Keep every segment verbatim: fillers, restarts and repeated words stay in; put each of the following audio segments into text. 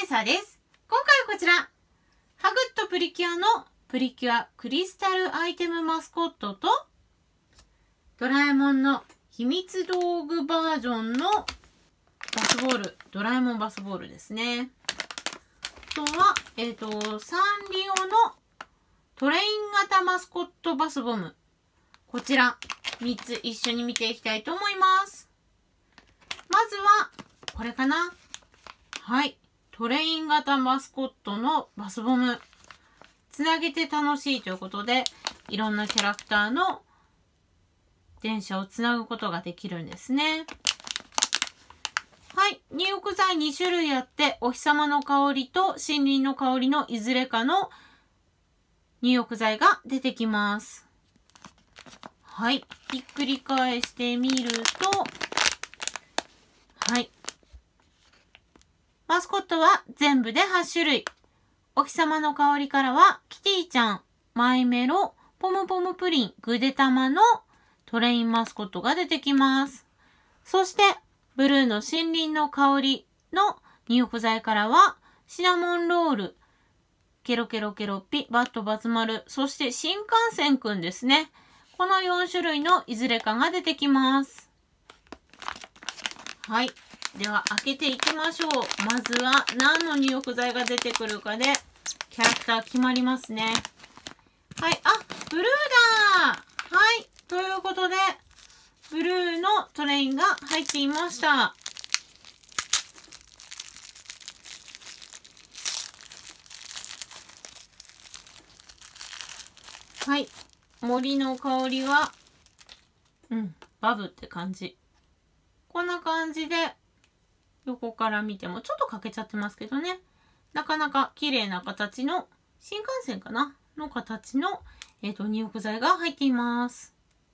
サです。今回はこちら、ハグッドプリキュアのプリキュアクリスタルアイテムマスコットと、ドラえもんの秘密道具バージョンのバスボール、ドラえもんバスボールですね。あとは、えっと、サンリオのトレイン型マスコットバスボム。こちら、みっつ一緒に見ていきたいと思います。まずは、これかな。はい。トレイン型マスコットのバスボム。つなげて楽しいということで、いろんなキャラクターの電車をつなぐことができるんですね。はい。入浴剤に種類あって、お日様の香りと森林の香りのいずれかの入浴剤が出てきます。はい。ひっくり返してみると、はい。マスコットは全部ではち種類。お日様の香りからは、キティちゃん、マイメロ、ポムポムプリン、ぐでたまのトレインマスコットが出てきます。そして、ブルーの森林の香りの入浴剤からは、シナモンロール、ケロケロケロッピ、バットバツ丸、そして新幹線くんですね。このよん種類のいずれかが出てきます。はい。では、開けていきましょう。まずは、何の入浴剤が出てくるかで、キャラクター決まりますね。はい。あ、ブルーだー。はい。ということで、ブルーのトレインが入っていました。はい。森の香りは、うん、バブって感じ。こんな感じで、横から見てもちょっと欠けちゃってますけどね。なかなか綺麗な形の、新幹線かなの形の、えっと、入浴剤が入っています。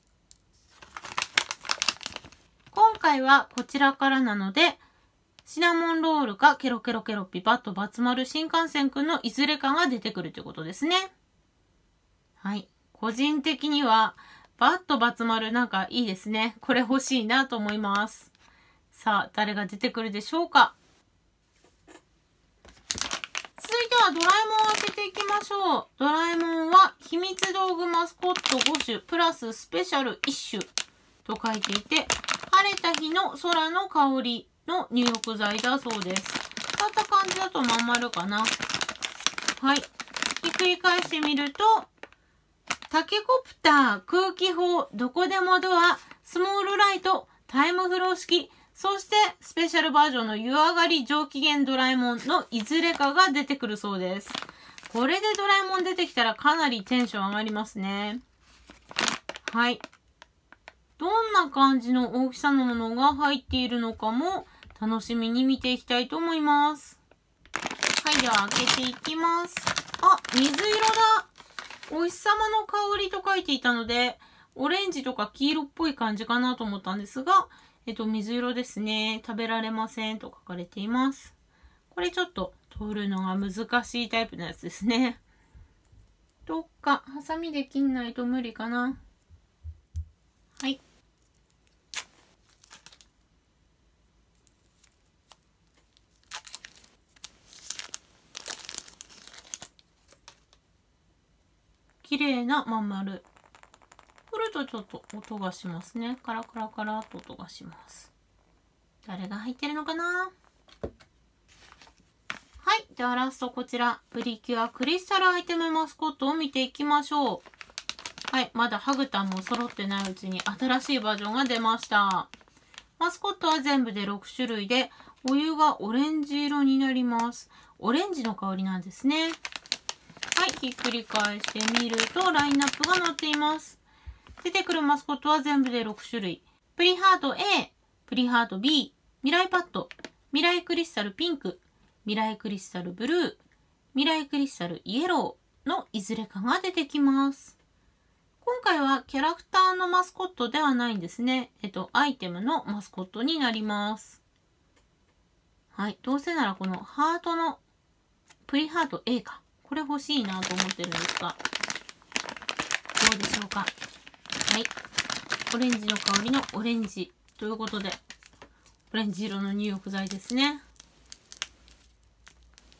今回はこちらからなので、シナモンロールかケロケロケロッピ、バットバツ丸、新幹線くんのいずれかが出てくるということですね。はい。個人的には、バットバツ丸なんかいいですね。これ欲しいなと思います。さあ、誰が出てくるでしょうか。続いてはドラえもんを開けていきましょう。ドラえもんは秘密道具マスコットご種プラススペシャルいち種と書いていて、晴れた日の空の香りの入浴剤だそうです。こういった感じだとまん丸かな。はい。ひっくり返してみると、タケコプター、空気砲、どこでもドア、スモールライト、タイムフロー式、そしてスペシャルバージョンの湯上がり上機嫌ドラえもんのいずれかが出てくるそうです。これでドラえもん出てきたらかなりテンション上がりますね。はい。どんな感じの大きさのものが入っているのかも楽しみに見ていきたいと思います。はい、では開けていきます。あ、水色だ。お日様の香りと書いていたので、オレンジとか黄色っぽい感じかなと思ったんですが、えっと、水色ですね。食べられませんと書かれています。これちょっと取るのが難しいタイプのやつですね。どっか、ハサミで切んないと無理かな。はい。綺麗なまん丸。振るとちょっと音がしますね。カラカラカラと音がします。誰が入ってるのかな？はい。ではラストこちら。プリキュアクリスタルアイテムマスコットを見ていきましょう。はい。まだハグタンも揃ってないうちに新しいバージョンが出ました。マスコットは全部でろく種類で、お湯がオレンジ色になります。オレンジの香りなんですね。はい。ひっくり返してみると、ラインナップが載っています。出てくるマスコットは全部でろく種類。プリハート A、プリハート B、ミライパッド、ミライクリスタルピンク、ミライクリスタルブルー、ミライクリスタルイエローのいずれかが出てきます。今回はキャラクターのマスコットではないんですね。えっと、アイテムのマスコットになります。はい。どうせならこのハートのプリハート A か。これ欲しいなと思ってるんですが、どうでしょうか。はい。オレンジの香りのオレンジということで、オレンジ色の入浴剤ですね。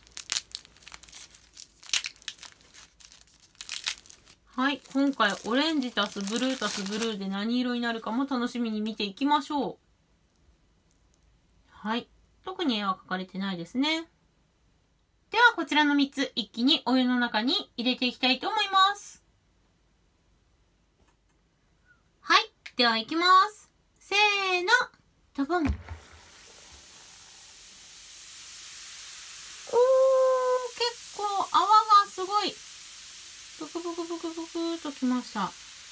はい。今回、オレンジ足すブルー足すブルーで何色になるかも楽しみに見ていきましょう。はい。特に絵は描かれてないですね。では、こちらのみっつ、一気にお湯の中に入れていきたいと思います。はい。では、いきます。せーの。ドボン。おー、結構泡がすごい。ブクブクブクブクーときました。おー、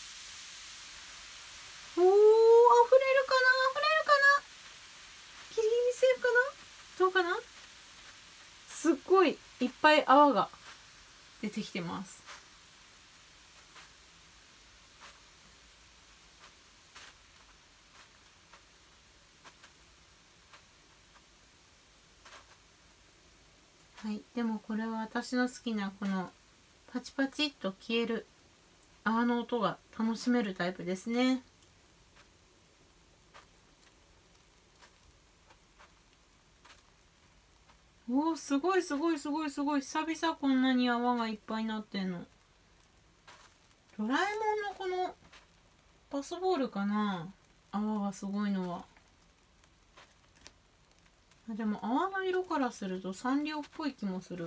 溢れるかな溢れるかなギリギリセーフかなどうかなすっごいいっぱい泡が出てきてます。はい。でもこれは私の好きなこのパチパチっと消える泡の音が楽しめるタイプですね。おー、すごいすごいすごいすごい。久々こんなに泡がいっぱいになってんの。ドラえもんのこのパスボールかな、泡がすごいのは。でも泡の色からするとサンリオっぽい気もする。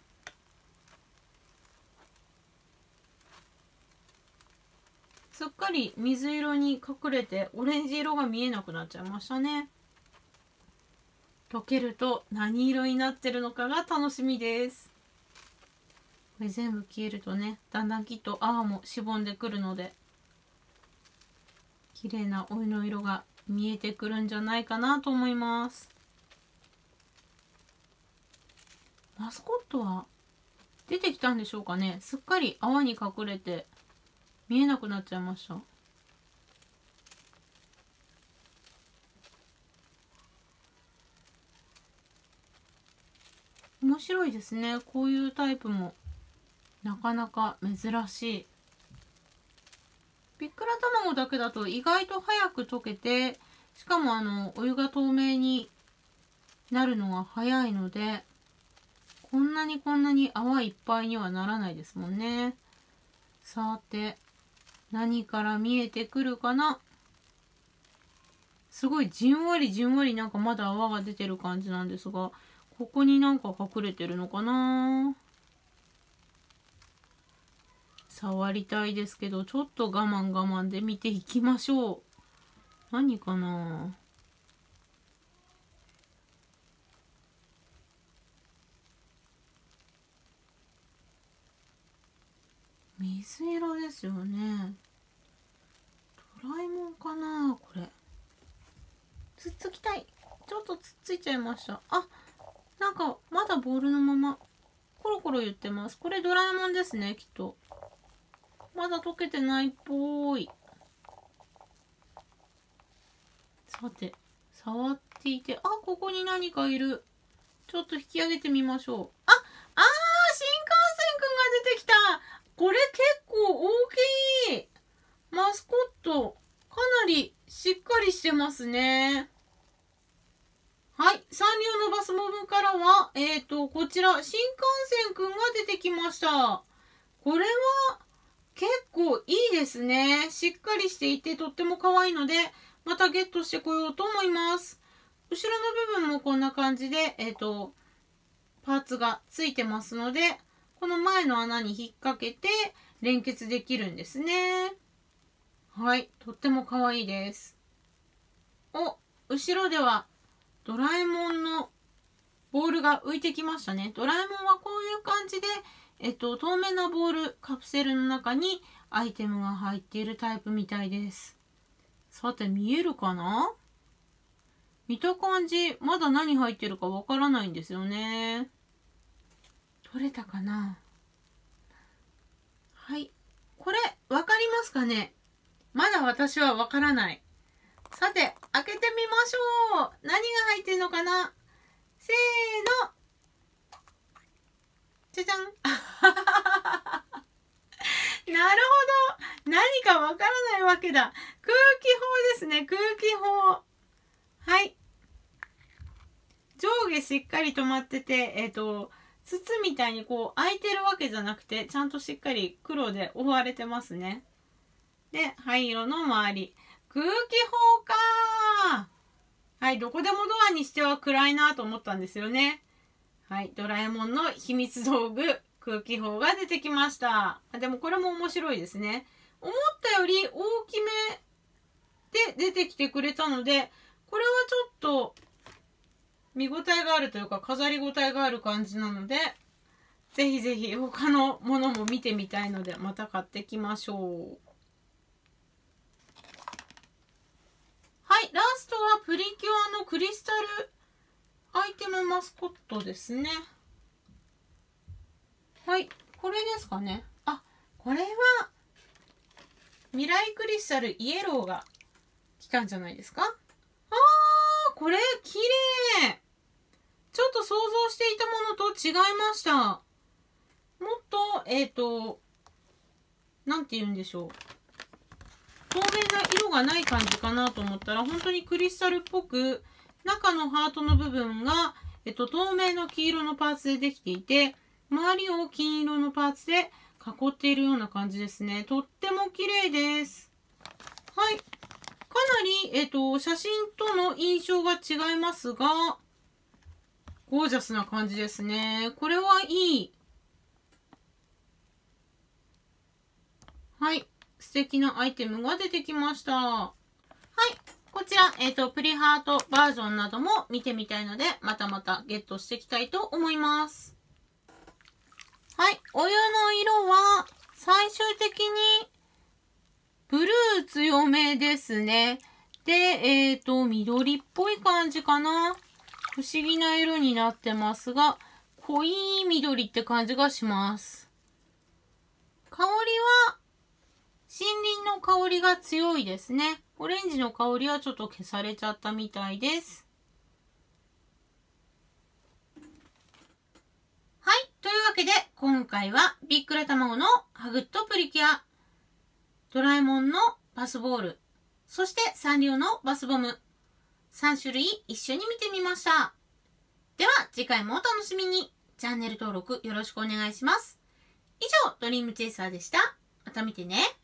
すっかり水色に隠れてオレンジ色が見えなくなっちゃいましたね。溶けると何色になってるのかが楽しみです。これ全部消えるとね、だんだんきっと泡もしぼんでくるので、綺麗なお湯の色が見えてくるんじゃないかなと思います。マスコットは出てきたんでしょうかね。すっかり泡に隠れて見えなくなっちゃいました。面白いですね。こういうタイプもなかなか珍しい。びっくら卵だけだと意外と早く溶けて、しかもあのお湯が透明になるのが早いので、こんなにこんなに泡いっぱいにはならないですもんね。さて、何から見えてくるかな。すごいじんわりじんわりなんかまだ泡が出てる感じなんですが、ここになんか隠れてるのかな。触りたいですけど、ちょっと我慢我慢で見ていきましょう。何かな。水色ですよね。ドラえもんかなこれ。つっつきたい。ちょっとつっついちゃいました。あ、なんかまだボールのままコロコロ言ってます。これドラえもんですね、きっと。まだ溶けてないっぽい。さて、触っていて、あ、ここに何かいる。ちょっと引き上げてみましょう。あ、あー、新幹線くんが出てきた。これ結構大きい。マスコット、かなりしっかりしてますね。はい。サンリオのバスボムからは、えっと、こちら、新幹線くんが出てきました。これは、結構いいですね。しっかりしていて、とっても可愛いので、またゲットしてこようと思います。後ろの部分もこんな感じで、えっと、パーツがついてますので、この前の穴に引っ掛けて連結できるんですね。はい。とっても可愛いです。お、後ろではドラえもんのボールが浮いてきましたね。ドラえもんはこういう感じで、えっと、透明なボール、カプセルの中にアイテムが入っているタイプみたいです。さて、見えるかな？見た感じ、まだ何入ってるかわからないんですよね。取れたかな？はい。これ、わかりますかね？まだ私はわからない。さて、開けてみましょう。何が入ってるのかな？せーの。じゃじゃん。なるほど。何かわからないわけだ。空気砲ですね。空気砲。はい。上下しっかり止まってて、えっと、 筒みたいにこう開いてるわけじゃなくて、ちゃんとしっかり黒で覆われてますね。で、灰色の周り。空気砲かー。はい、どこでもドアにしては暗いなと思ったんですよね。はい、ドラえもんの秘密道具、空気砲が出てきました。でもこれも面白いですね。思ったより大きめで出てきてくれたので、これはちょっと見応えがあるというか飾り応えがある感じなので、ぜひぜひ他のものも見てみたいのでまた買ってきましょう。はい、ラストはプリキュアのクリスタルアイテムマスコットですね。はい、これですかね。あ、これは未来クリスタルイエローが来たんじゃないですか。あー、これ綺麗。ちょっと想像していたものと違いました。もっと、えっと、なんて言うんでしょう。透明な色がない感じかなと思ったら、本当にクリスタルっぽく、中のハートの部分が、えっと、透明の黄色のパーツでできていて、周りを金色のパーツで囲っているような感じですね。とっても綺麗です。はい。かなり、えっと、写真との印象が違いますが、ゴージャスな感じですね。これはいい。はい。素敵なアイテムが出てきました。はい。こちら、えっと、プリハートバージョンなども見てみたいので、またまたゲットしていきたいと思います。はい。お湯の色は、最終的に、ブルー強めですね。で、えっと、緑っぽい感じかな。不思議な色になってますが、濃い緑って感じがします。香りは、森林の香りが強いですね。オレンジの香りはちょっと消されちゃったみたいです。はい。というわけで、今回はビックラ卵のハグッとプリキュア、ドラえもんのバスボール、そしてサンリオのバスボム、さん種類一緒に見てみました。では次回もお楽しみに。チャンネル登録よろしくお願いします。以上、ドリームチェイサーでした。また見てね。